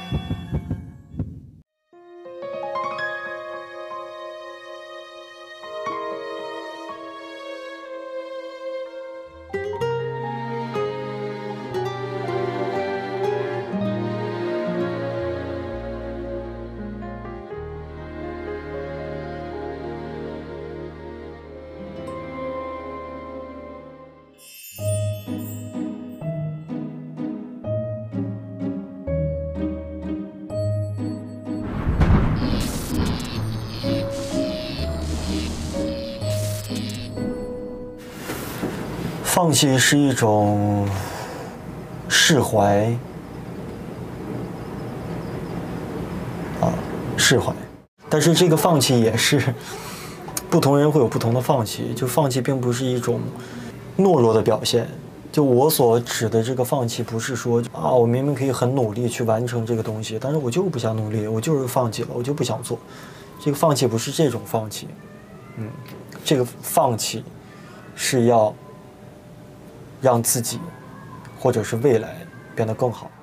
放弃是一种释怀，释怀。但是这个放弃也是不同人会有不同的放弃，就放弃并不是一种懦弱的表现。就我所指的这个放弃，不是说我明明可以很努力去完成这个东西，但是我就不想努力，我就是放弃了，我就不想做。这个放弃不是这种放弃，这个放弃是要让自己或者是未来变得更好。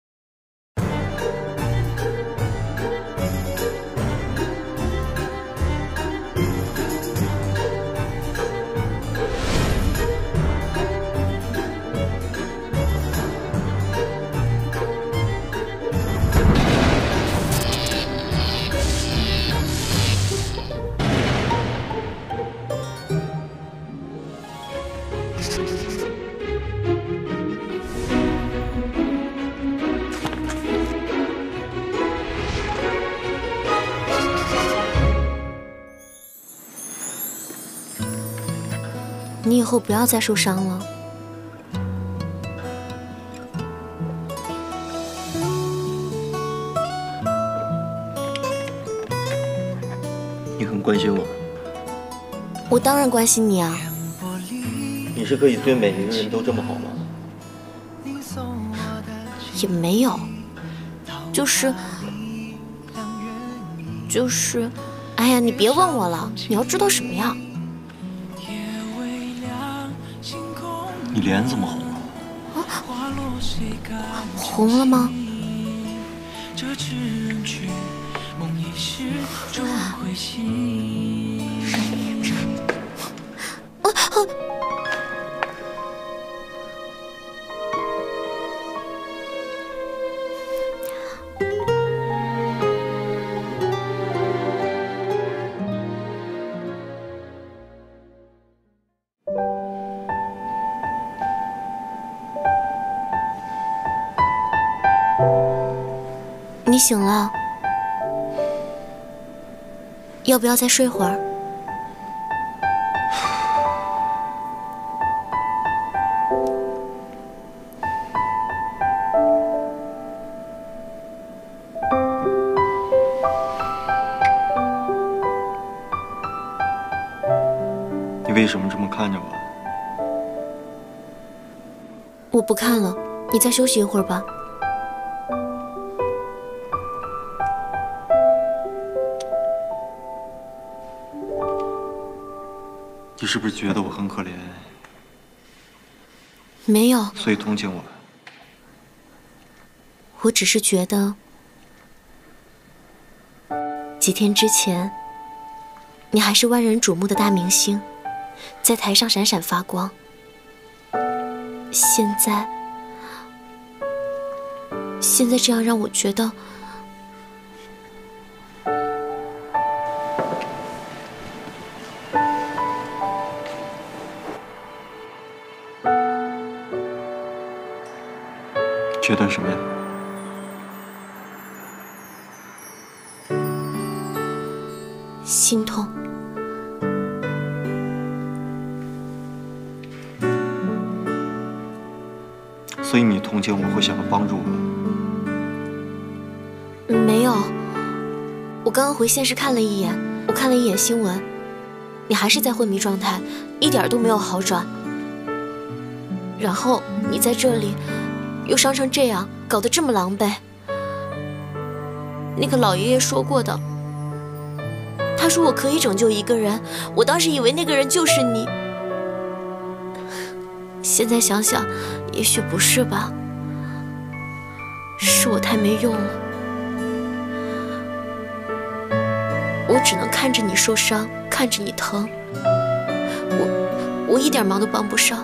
你以后不要再受伤了。 你很关心我， 我当然关心你啊。 你是可以对每一个人都这么好吗？ 也没有，就是，哎呀，你别问我了，你要知道什么呀？ 你脸怎么红了？ 红了吗？你醒了，要不要再睡会儿？ 你为什么这么看着我？ 我不看了，你再休息一会儿吧。 你是不是觉得我很可怜？ 没有， 所以同情我。 我只是觉得，几天之前，你还是万人瞩目的大明星，在台上闪闪发光。现在这样让我觉得， 觉得什么呀？ 心痛。 所以你同情我，会想要帮助我？ 没有，我刚刚回现实看了一眼，我看了一眼新闻，你还是在昏迷状态，一点都没有好转。然后你在这里又伤成这样，搞得这么狼狈。那个老爷爷说过的，他说我可以拯救一个人，我当时以为那个人就是你。现在想想，也许不是吧，是我太没用了。 我只能看着你受伤，看着你疼，我一点忙都帮不上。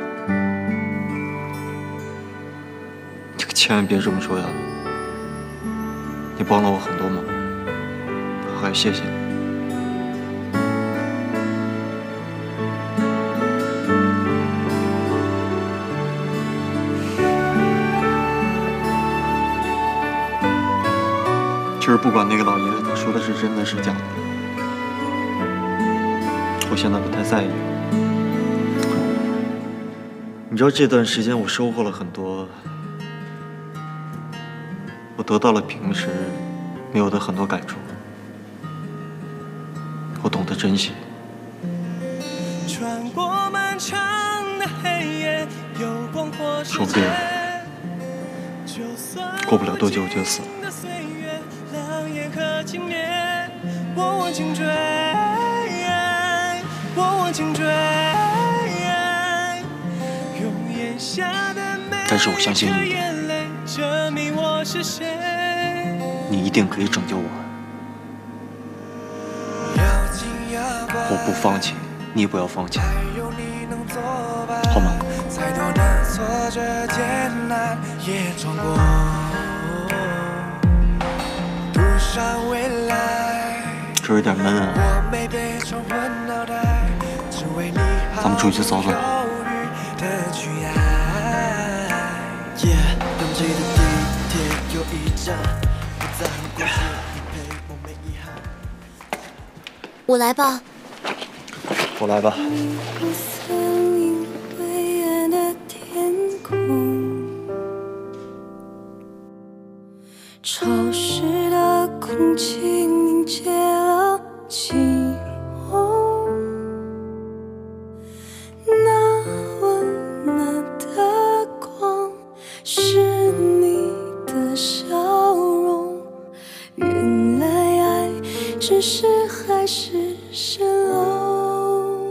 你可千万别这么说呀！你帮了我很多忙，还谢谢你。 其实不管那个老爷子他说的是真的是假的，我现在不太在意。你知道这段时间我收获了很多，我得到了平时没有的很多感触，我懂得珍惜。说不定过不了多久我就死了。 但是我相信一点，你一定可以拯救我。我不放弃，你也不要放弃，好吗？这有点闷啊，咱们出去走走。 我来吧。 我来吧。 潮湿的空气凝结了寂寞，那温暖的光是你的笑容。原来爱只是海市蜃楼，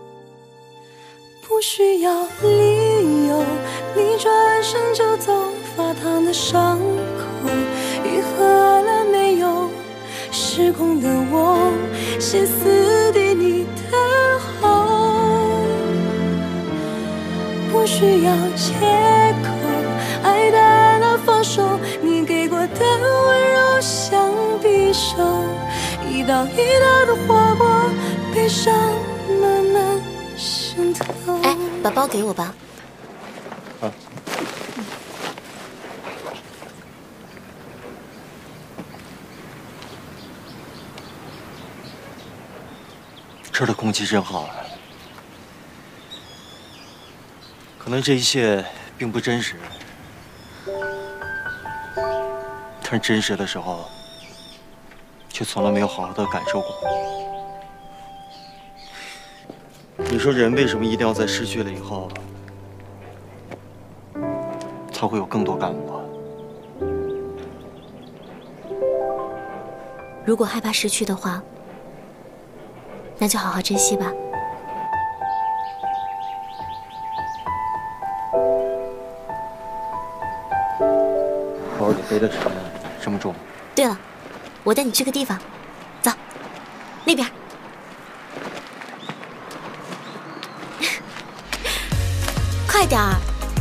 不需要理由，你转身就走，发烫的伤口愈合了没有？失控的我，歇斯底里的吼，不需要借口，爱淡了放手，你给过的温柔像匕首，一刀一刀的划过，悲伤慢慢渗透。 哎，把包给我吧。 啊。这儿的空气真好啊！可能这一切并不真实，但真实的时候，却从来没有好好的感受过。你说人为什么一定要在失去了以后，才会有更多感悟啊？ 如果害怕失去的话，那就好好珍惜吧。 包里背的什么呀？这么重？ 对了，我带你去个地方，走，那边。快点儿！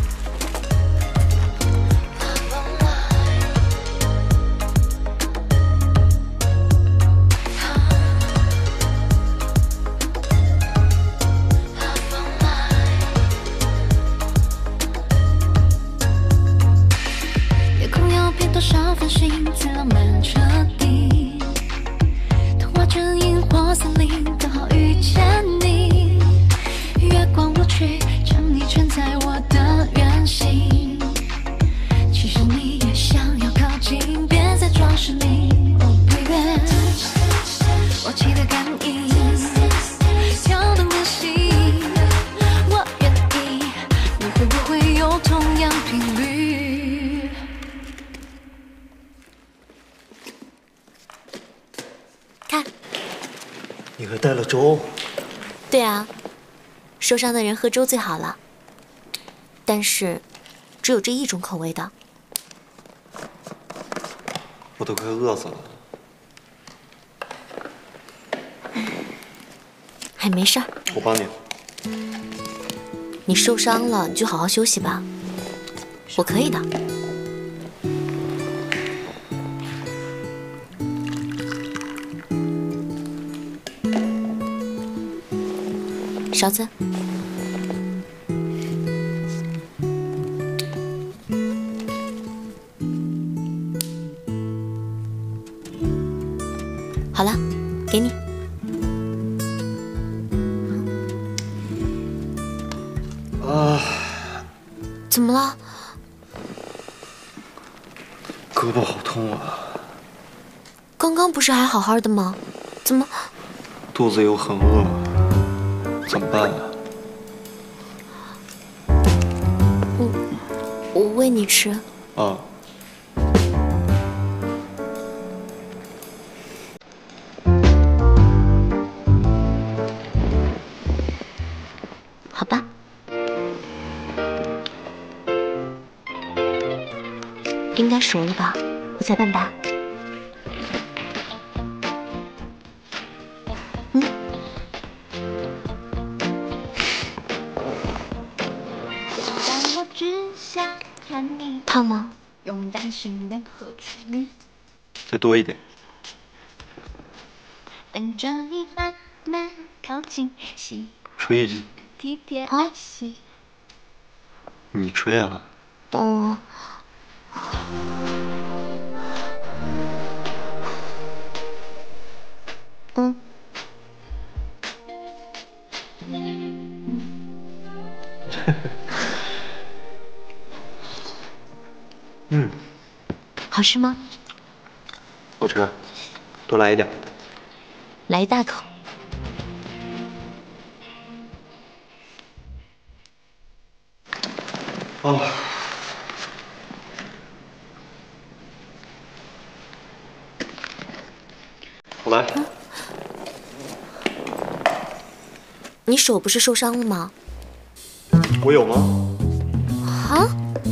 多少繁星才浪漫彻底？童话镇萤火森林，刚好遇见你。月光落去，将你圈在我的圆心。其实你也想要靠近，别再装实力。Oh baby， 默契的感应，跳动的心，我愿意。你会不会有同样频率？ 你还带了粥？ 对啊，受伤的人喝粥最好了。但是，只有这一种口味的。 我都快饿死了。 哎，没事儿， 我帮你。 你受伤了，你就好好休息吧，我可以的。勺子。好了，给你。怎么了？ 胳膊好痛啊！ 刚刚不是还好好的吗？怎么？ 肚子又很饿，怎么办啊？ 我喂你吃。 啊。 好吧。应该熟了吧？我再拌吧。烫吗？ 再多一点。吹一句。 啊？ 你吹啊？ 哦。好吃吗？ 好吃，多来一点。 来一大口。 哦。我来。 你手不是受伤了吗？ 我有吗？ 啊？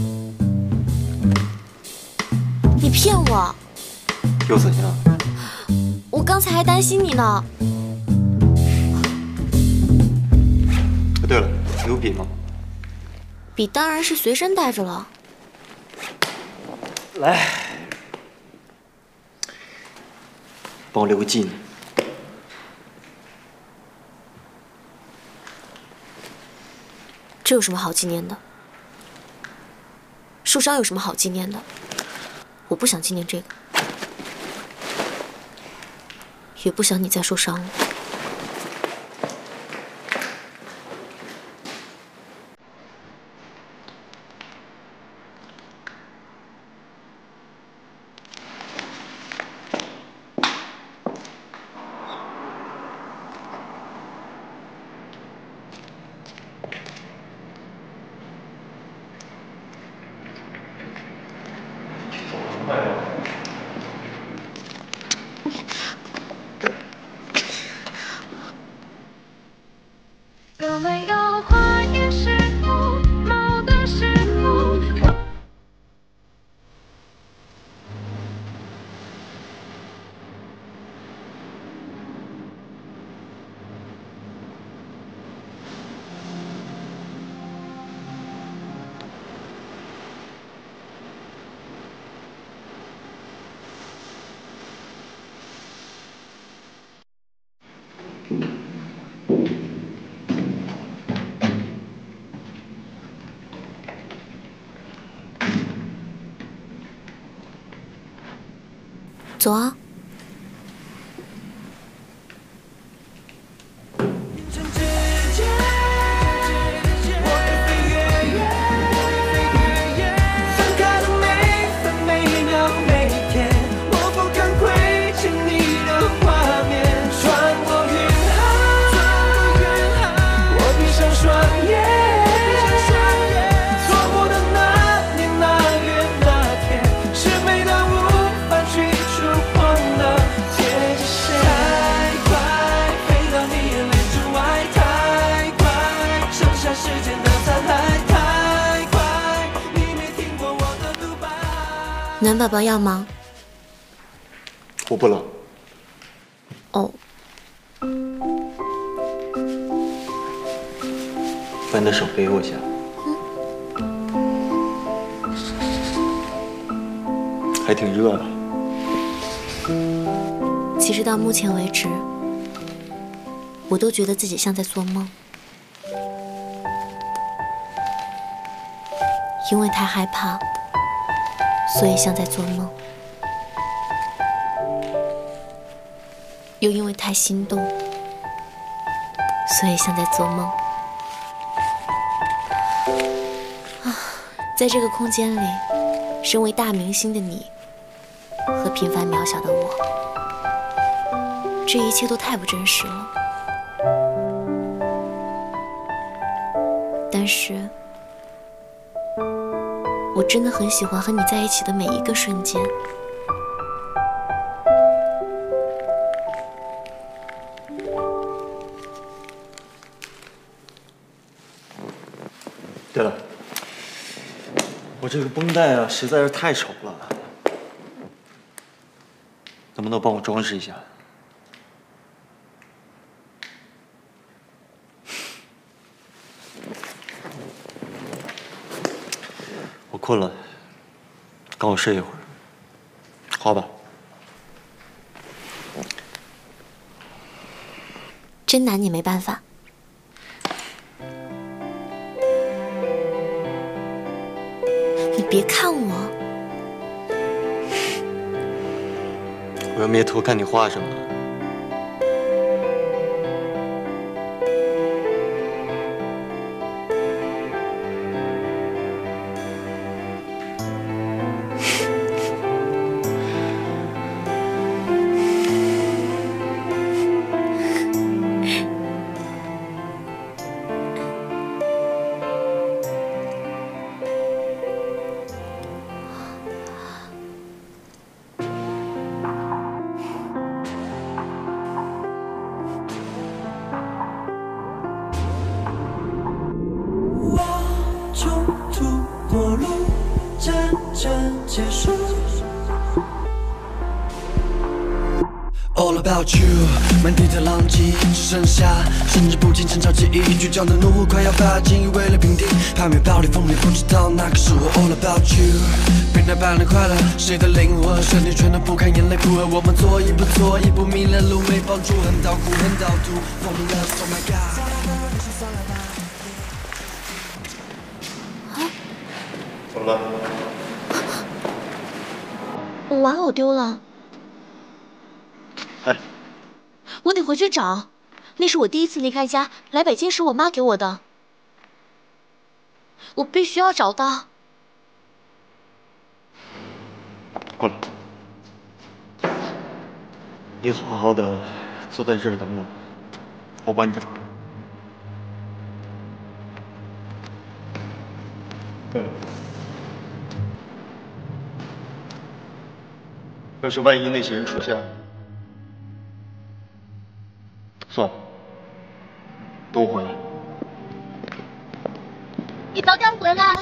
你骗我！ 又怎样？ 我刚才还担心你呢。 对了，你有笔吗？ 笔当然是随身带着了。 来，帮我留个纪念。 这有什么好纪念的？受伤有什么好纪念的？我不想纪念这个，也不想你再受伤了。 有没有花也是木，毛的是木。 走啊！暖宝宝要吗？ 我不冷。 哦。 把你的手背我一下。还挺热的。 其实到目前为止，我都觉得自己像在做梦，因为太害怕，所以像在做梦，又因为太心动，所以像在做梦。在这个空间里，身为大明星的你和平凡渺小的我，这一切都太不真实了。但是，我真的很喜欢和你在一起的每一个瞬间。 对了，我这个绷带啊实在是太丑了，能不能帮我装饰一下？我困了，刚好睡一会儿。好吧。 真拿你没办法。你别看我， 我又没偷看你画什么。 All about you， 满地的狼藉，只剩下甚至不禁争吵记忆，倔强的怒火快要发尽，为了平定排面暴力锋利，不知道哪个是我。All about you， 平淡般的快乐，谁的灵魂身体全都不堪眼泪负荷，我们错一步，迷了路没帮助，很倒苦，很倒吐 ，Fall in love，Oh my God。 怎么了？ 我玩偶丢了。 哎， 我得回去找，那是我第一次离开家，来北京时我妈给我的，我必须要找到。 过来，你好好的坐在这儿等我，我帮你找。要是万一那些人出现了，算了，都回来。 你早点回来。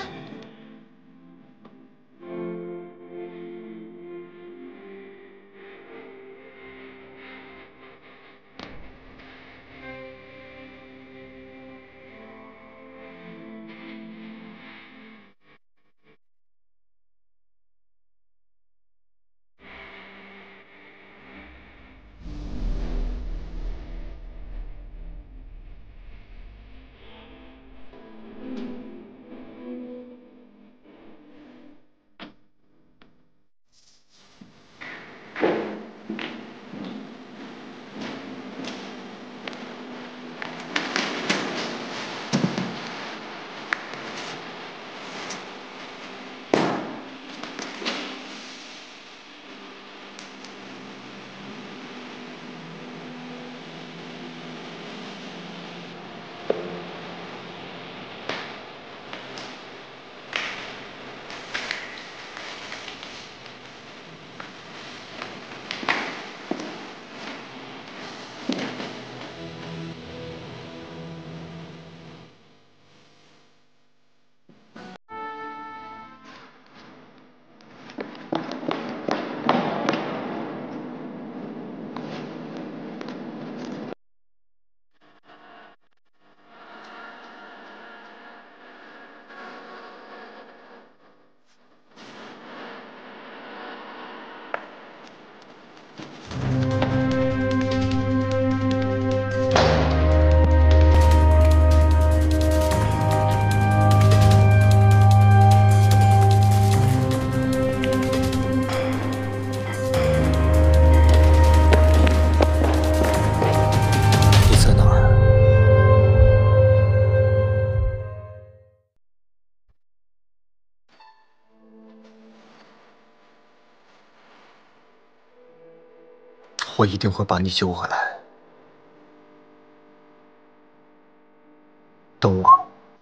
我一定会把你救回来。等我。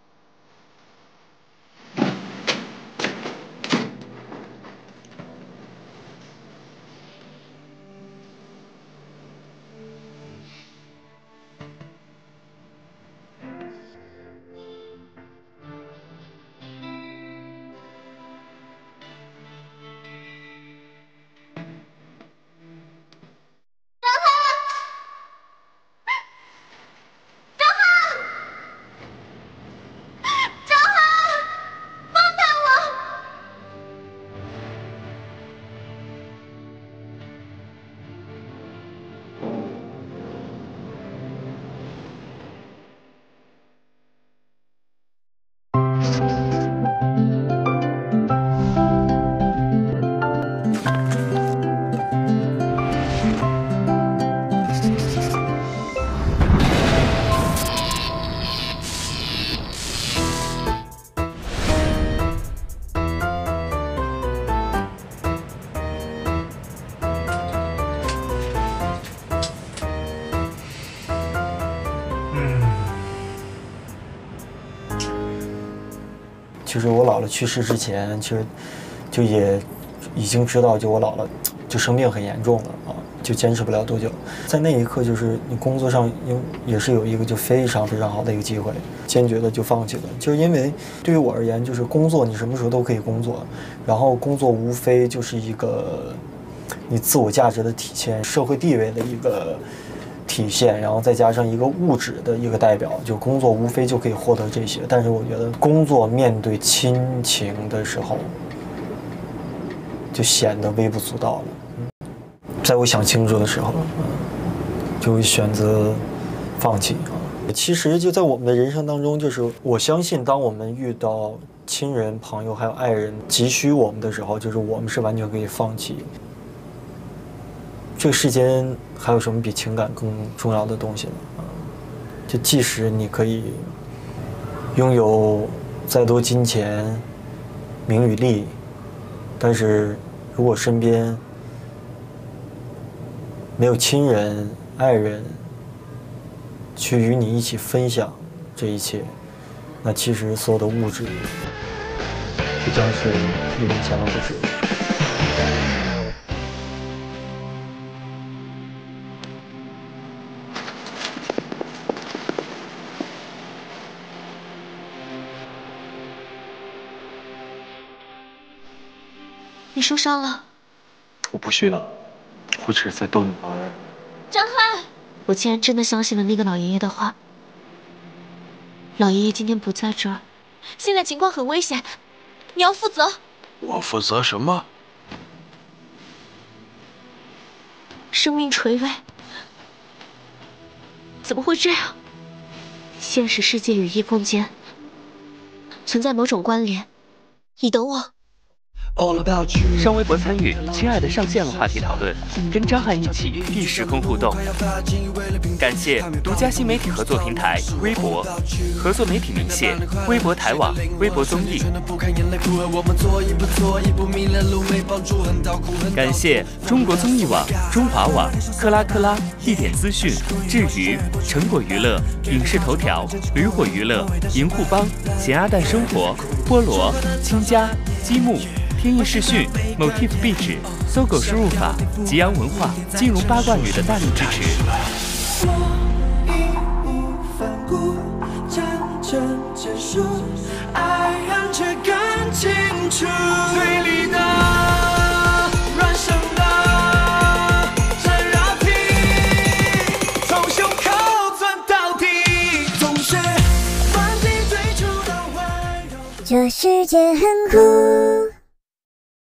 其实我姥姥去世之前，其实就也已经知道，就我姥姥就生病很严重了啊，就坚持不了多久。在那一刻，就是你工作上也是有一个就非常非常好的一个机会，坚决的就放弃了。就是因为对于我而言，就是工作你什么时候都可以工作，然后工作无非就是一个你自我价值的体现，社会地位的一个体现，然后再加上一个物质的一个代表，就工作无非就可以获得这些。但是我觉得工作面对亲情的时候，就显得微不足道了。在我想清楚的时候，就会选择放弃啊。其实就在我们的人生当中，就是我相信，当我们遇到亲人、朋友还有爱人急需我们的时候，就是我们是完全可以放弃。这个世间还有什么比情感更重要的东西呢？就即使你可以拥有再多金钱、名与利，但是如果身边没有亲人、爱人去与你一起分享这一切，那其实所有的物质就将是一文钱都不值。 你受伤了？ 我不需要，我只是在逗你玩而已。 张翰，我竟然真的相信了那个老爷爷的话。老爷爷今天不在这儿，现在情况很危险，你要负责。 我负责什么？ 生命垂危，怎么会这样？现实世界与异空间存在某种关联，你等我。 上微博参与“亲爱的上线了”话题讨论，跟张翰一起异时空互动。感谢独家新媒体合作平台微博，合作媒体明谢微博台网、微博综艺。感谢中国综艺网、中华网、克拉克拉、一点资讯、智娱、成果娱乐、影视头条、驴火娱乐、银护帮、咸鸭蛋生活、菠萝、亲家、积木。天意视讯、Motif 壁纸、搜狗输入法、吉阳文化、金融八卦女的大力支持。嘴里的软声的真绕皮，从胸口钻到底，总是忘记最初的温柔。 这世界很酷。